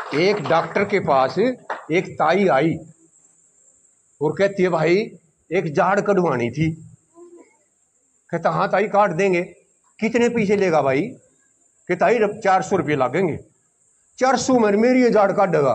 एक डॉक्टर के पास एक ताई आई और कहती है भाई एक जाड़ कटवानी थी। कहता हाँ ताई काट देंगे। कितने पैसे लेगा भाई? कहता ताई 400 रुपये लगेंगे। 400 में मेरी ये जाड़ काटेगा?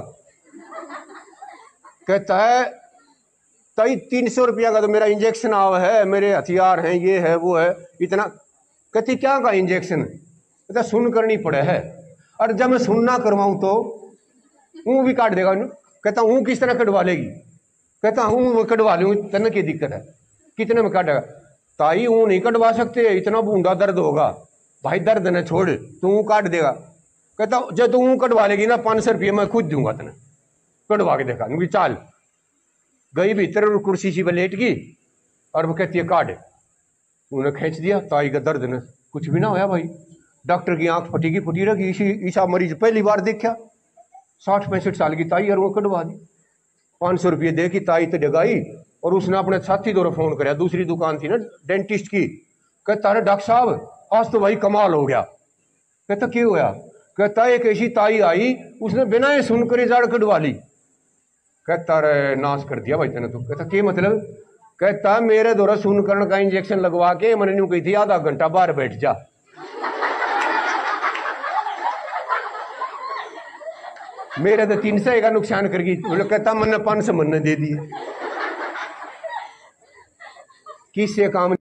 कहता है ताई 300 रुपया का तो मेरा इंजेक्शन आवा है, मेरे हथियार हैं, ये है वो है इतना। कहती क्या का इंजेक्शन? कहता सुन करनी पड़े है। और जब मैं सुनना करवाऊं तो ऊँ भी काट देगा। कहता ऊँ किस तरह कटवा लेगी? कहता हूँ कटवा लूँ, तन की दिक्कत है, कितने में काटेगा? ताई ऊँ नहीं कटवा सकते, इतना बूंदा दर्द होगा। भाई दर्द न छोड़, तू ऊँ काट देगा। कहता जब तू ऊँ कटवा लेगी ना 500 रुपये मैं खुद दूंगा, तने कटवा के देखा। चाल गई भीतर और कुर्सी सी पर लेट गई और वो कहती है काट। उन्हें खींच दिया। ताई का दर्द न कुछ भी ना होया भाई। डॉक्टर की आंख फटी की फटी रखी। ईसा मरीज पहली बार देखा। 60-65 साल की ताई और वो कटवा दी। 500 रुपये दे की ताई तो डगाई और उसने अपने साथी दौरे फोन कराया, दूसरी दुकान थी ना डेंटिस्ट की। कहता अरे डॉक्टर साहब आज तो भाई कमाल हो गया। कहता क्यों होया? कहता एक ऐसी ताई आई उसने बिना ये सुनकर जाड़ कटवा ली। कहता अरे नाश कर दिया भाई तेने तो। कहता क्या मतलब? कहता मेरे द्वारा सुनकरण का इंजेक्शन लगवा के मैंने यूं कही थी आधा घंटा बाहर बैठ जा। मेरे तो 300 का नुकसान करगी। कहता मैंने 500 मन दे दिए, किससे काम